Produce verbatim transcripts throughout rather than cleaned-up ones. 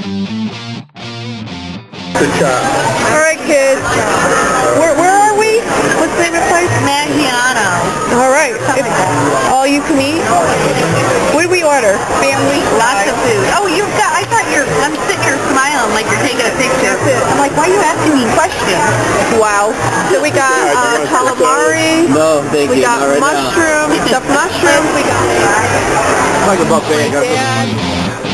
All right, kids. Where, where are we? What's the name of the place? Maggiano. All right. It's all you can eat. What did we order? Family. Lots of food. Oh, you've got, I thought you're, I'm sitting here smiling like you're taking a picture. I'm like, why are you asking me questions? Wow. So we got uh, calamari. No, thank we you. got Not right mushrooms, stuffed mushrooms. We got like a buffet. dad.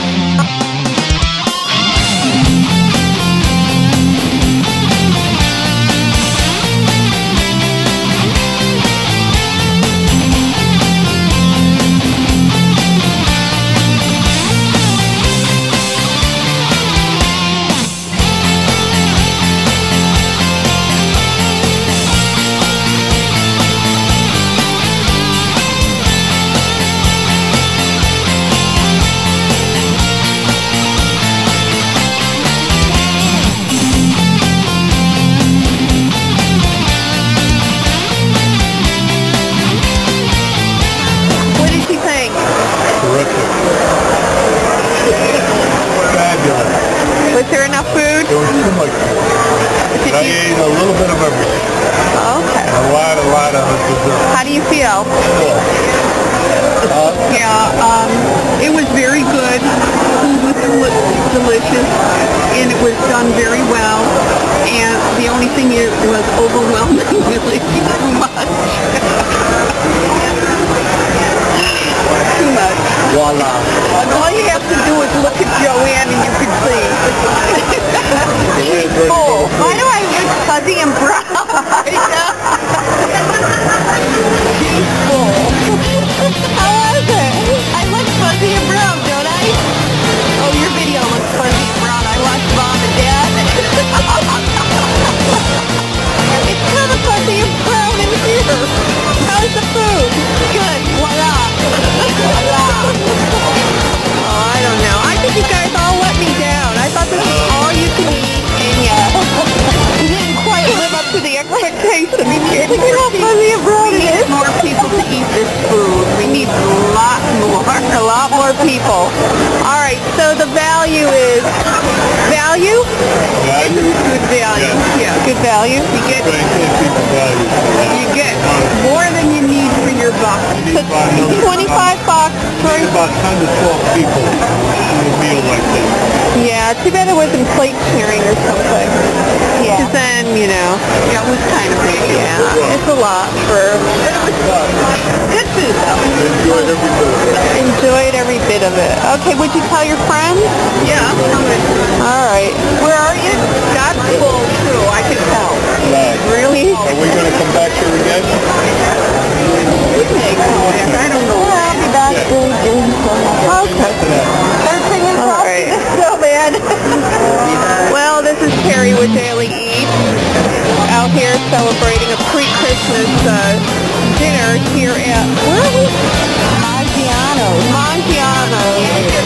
Was there enough food? There was too much food. I ate a little bit of everything. Okay. A lot, a lot of dessert. How do you feel? Cool. Uh, Yeah, um, it was very good. Food was del- delicious, and it was done very well. And the only thing it was overwhelmingly too much. Too much. Voila. All you have to do is look at Joanne and you can see. She's full. Why do I look fuzzy and brown? She's full. How was it? I look fuzzy and brown, don't I? Oh, your video looks fuzzy and brown. I watched Mom and Dad. It's kind of fuzzy and brown in here. How's the food? Good. Voila. Voila. Oh, I don't know. I think you guys all let me down. I thought this was all you can eat, and yeah, you didn't quite live up to the expectations. We need Look at how fuzzy and brown We it need is. more people to eat this food. We need a lot more. A lot more people. All right, so the value is value? value. Good value. Yeah. Good value. You get Thank you, people value. you get more than you need for your buck. You need about another- twenty-five bucks for, Need about ten to twelve people in a meal like this. yeah, too bad it wasn't plate sharing or something. Yeah. Because then, you know, That was kind of big. yeah, it's a lot for, Good food though. Enjoyed every bit of it. enjoyed every bit of it. Okay, would you tell your friends? Yeah. All right. Where are you? That's full too. I can tell. Right. Really? Are we going to come back here again? We may come back. I don't know. I'll be back soon. Okay. Everything is All right. so bad. Well, this is Terry with Daily Eat, out here celebrating a pre-Christmas uh, dinner here at, where are we? Maggiano. Maggiano.